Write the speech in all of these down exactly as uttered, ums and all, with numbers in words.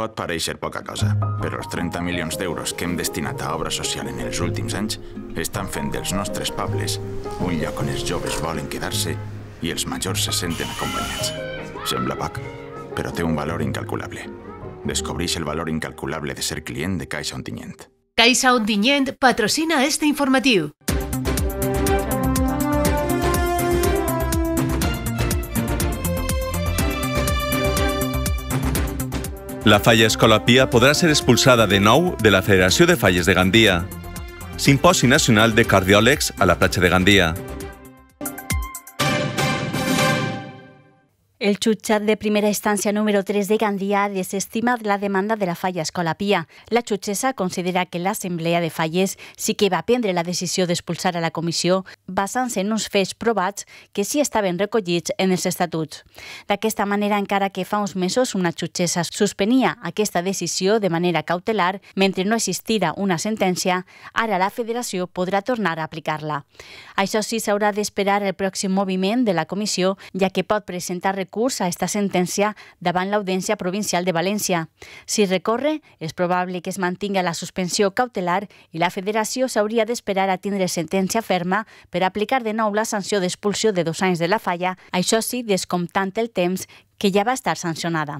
Pot pareixer poca cosa, però els trenta milions d'euros que hem destinat a obra social en els últims anys estan fent dels nostres pobles un lloc on els joves volen quedar-se i els majors se senten acompanyats. Sembla poc, però té un valor incalculable. Descobreix el valor incalculable de ser client de Caixa Ontinyent. Caixa Ontinyent patrocina este informatiu. La falla Escola Pia podrà ser expulsada de nou de la Federació de Falles de Gandia. Simposi Nacional de Cardiòlegs a la platja de Gandia. El jutjat de primera instància número tres de Gandia ha desestimat la demanda de la falla Escola Pia. La jutgessa considera que l'Assemblea de Falles sí que va prendre la decisió d'expulsar a la comissió basant-se en uns fets provats que sí estaven recollits en els estatuts. D'aquesta manera, encara que fa uns mesos una jutgessa suspenia aquesta decisió de manera cautelar mentre no existira una sentència, ara la federació podrà tornar a aplicar-la. Això sí, s'haurà d'esperar el pròxim moviment de la comissió, ja que pot presentar recursos a esta sentència davant l'Audiència Provincial de València. Si recorre, és probable que es mantinga la suspensió cautelar i la federació s'hauria d'esperar a tindre sentència ferma per aplicar de nou la sanció d'expulsió de dos anys de la falla, això sí, descomptant el temps que ja va estar sancionada.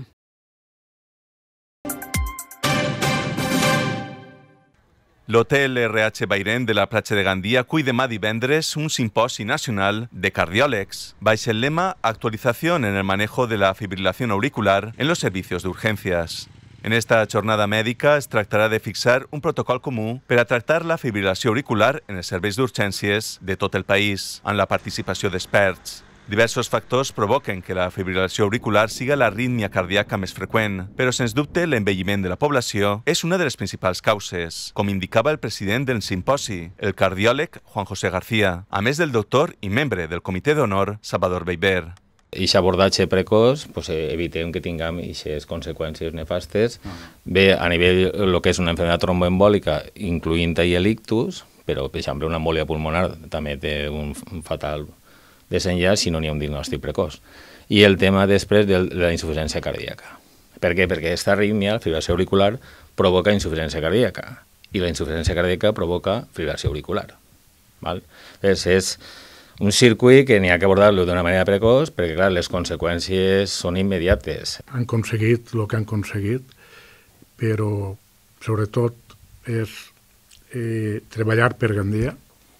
L'Hotel R H Bairén de la platja de Gandia cull demà divendres un simposi nacional de cardiòlegs baix el lema Actualización en el manejo de la fibrilación auricular en los servicios de urgencias. En esta jornada mèdica es tractarà de fixar un protocol comú per a tractar la fibrilació auricular en els serveis d'urgències de tot el país, amb la participació d'experts. Diversos factors provoquen que la fibrilació auricular siga l'arrítmia cardíaca més freqüent, però sens dubte l'envelliment de la població és una de les principals causes, com indicava el president del simposi, el cardiòleg Juan José García, a més del doctor i membre del Comitè d'Honor, Salvador Beiber. Aquest abordatge precoç, pues, evitem que tinguem aquestes conseqüències nefastes. Bé, a nivell del que és una malaltia tromboembòlica, incloent-hi l'ictus, però, per exemple, una embòlia pulmonar també té un fatal desenllaç si no n'hi ha un diagnòstic precoç. I el tema després de la insuficiència cardíaca. Per què? Perquè aquesta arrítmia, la fibrilació auricular, provoca insuficiència cardíaca i la insuficiència cardíaca provoca fibrilació auricular. Llavors, és un circuit que n'hi ha que abordar-lo d'una manera precoç perquè, clar, les conseqüències són immediates. Han aconseguit el que han aconseguit, però sobretot és eh, treballar per Gandia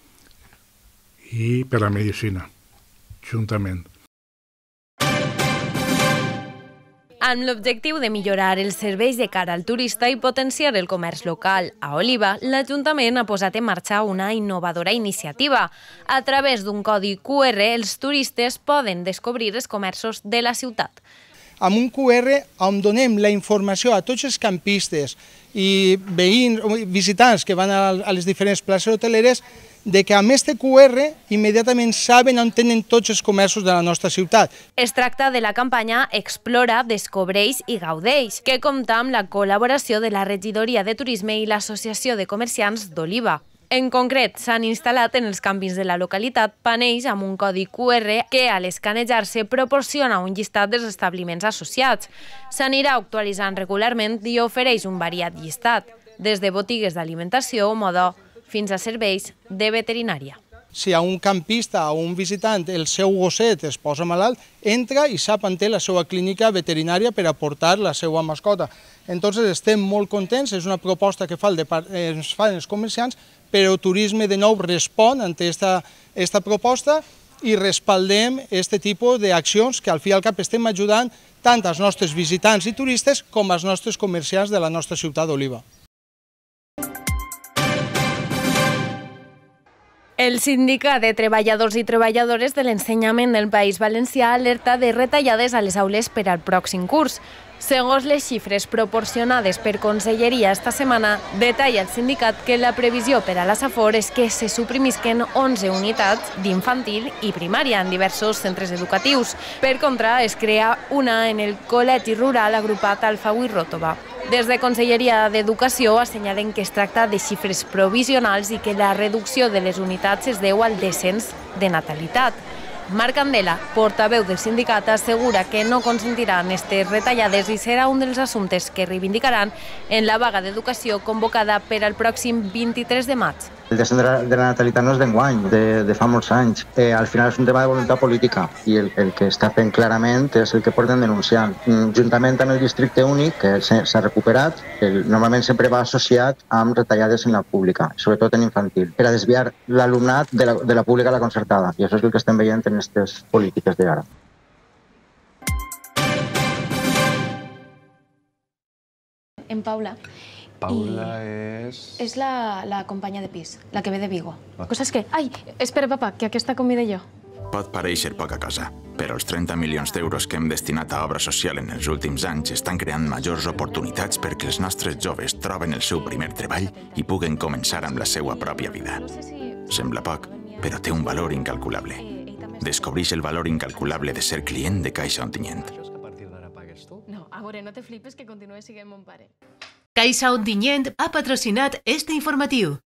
i per la medicina, juntament. Amb l'objectiu de millorar els serveis de cara al turista i potenciar el comerç local a Oliva, l'Ajuntament ha posat en marxa una innovadora iniciativa. A través d'un codi Q R, els turistes poden descobrir els comerços de la ciutat. Amb un Q R on donem la informació a tots els campistes i veïns, visitants que van a les diferents places hoteleres de que amb este Q R immediatament saben on tenen tots els comerços de la nostra ciutat. Es tracta de la campanya Explora, Descobreix i Gaudeix, que compta amb la col·laboració de la Regidoria de Turisme i l'Associació de Comerciants d'Oliva. En concret, s'han instal·lat en els campings de la localitat panells amb un codi Q R que, a l'escanejar-se, proporciona un llistat dels establiments associats. S'anirà actualitzant regularment i ofereix un variat llistat, des de botigues d'alimentació o moda fins a serveis de veterinària. Si a un campista o un visitant el seu gosset es posa malalt, entra i sap on té la seva clínica veterinària per aportar la seva mascota. Entonces estem molt contents, és una proposta que fa el ens fan els comerciants, però el turisme de nou respon ante esta, esta proposta i respaldem aquest tipus d'accions que al fi i al cap estem ajudant tant als nostres visitants i turistes com als nostres comerciants de la nostra ciutat d'Oliva. El Sindicat de Treballadors i Treballadores de l'Ensenyament del País Valencià alerta de retallades a les aules per al pròxim curs. Segons les xifres proporcionades per Conselleria esta setmana, detalla el sindicat que la previsió per a la Safor és que se suprimisquen onze unitats d'infantil i primària en diversos centres educatius. Per contra, es crea una en el col·legi rural agrupat Alfau i Ròtova. Des de Conselleria d'Educació assenyalen que es tracta de xifres provisionals i que la reducció de les unitats es deu al descens de natalitat. Marc Candela, portaveu del sindicat, assegura que no consentiran aquestes retallades i serà un dels assumptes que reivindicaran en la vaga d'educació convocada per al pròxim vint-i-tres de maig. El descens de la natalitat no és d'enguany, de, de fa molts anys. Eh, al final és un tema de voluntat política i el, el que està fent clarament és el que porten denunciant. Mm, juntament amb el districte únic, que s'ha recuperat, el, normalment sempre va associat amb retallades en la pública, sobretot en infantil, per a desviar l'alumnat de, la, de la pública a la concertada. I això és el que estem veient en aquestes polítiques d'ara. En Paula. Paula I és... És la, la companya de pis, la que ve de Vigo. La cosa és que... Ai, espera, papa, que aquesta convida jo. Pot pareixer poca cosa, però els trenta milions d'euros que hem destinat a obra social en els últims anys estan creant majors oportunitats perquè els nostres joves troben el seu primer treball i puguen començar amb la seva pròpia vida. Sembla poc, però té un valor incalculable. Descobreix el valor incalculable de ser client de Caixa Ontinyent. No, a veure, no te flipes que continue siguent mon pare. Caixa Ontinyent ha patrocinat este informatiu.